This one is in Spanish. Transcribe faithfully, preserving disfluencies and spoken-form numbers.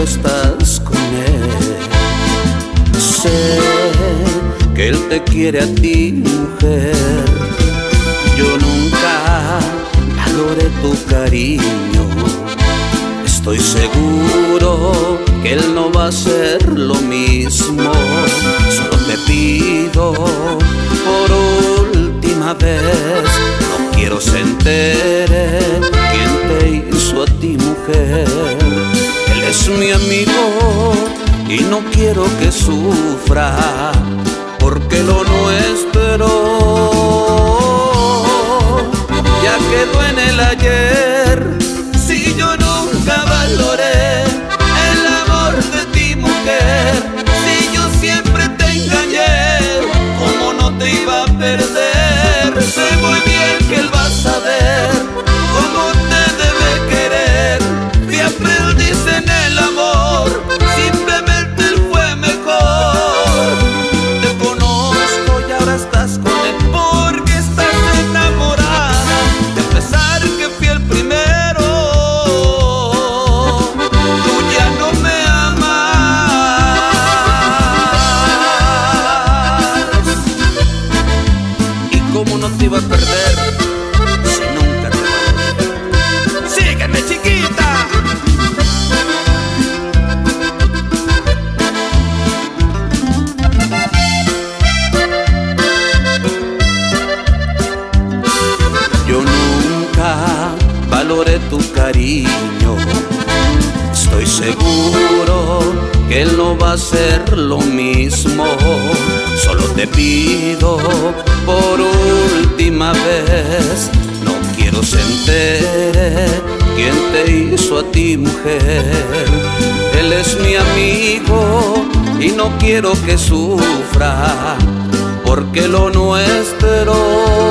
estás con él. Sé que él te quiere a ti, mujer. Yo nunca valoré tu cariño. Estoy seguro que él no va a hacer lo mismo. Solo te pido por última vez, no quiero se entere quién te hizo a ti, mujer. Él es mi amigo y no quiero que sufra, porque lo nuestro ya quedó en el ayer. Si yo nunca valoré el amor de ti, mujer, si yo siempre te engañé, ¿cómo no te iba a perder? Sé muy bien que él va a saber cómo te debe querer. Siempre él dice en el amor, simplemente él fue mejor. Te conozco y ahora estás con él porque estás enamorada, de pesar que fui el primero. Tú ya no me amas. ¿Y cómo no te iba a perder si nunca te valoré? ¡Sígueme, chiquita! Yo nunca valoré tu cariño. Estoy seguro que él no va a hacer lo mismo. Solo te pido por última vez, no quiero se entere quién te hizo a ti, mujer. Él es mi amigo y no quiero que sufra, porque lo nuestro